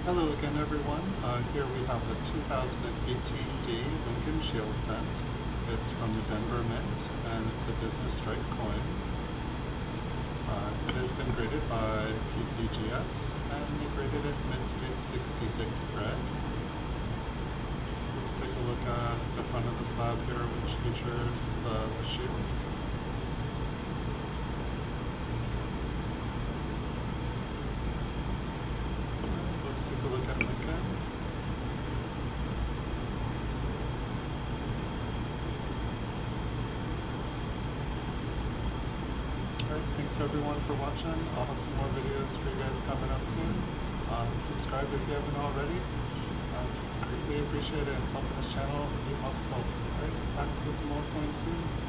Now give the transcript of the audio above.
Hello again, everyone. Here we have a 2018D Lincoln Shield Cent. It's from the Denver Mint, and it's a business strike coin. It has been graded by PCGS, and they graded it mid-state 66 red. Let's take a look at the front of the slab here, which features the shield. Let's take a look at Lincoln. Alright, thanks everyone for watching. I'll have some more videos for you guys coming up soon. Subscribe if you haven't already. It's greatly appreciated. It's helping this channel be possible. Alright, back with some more coins soon.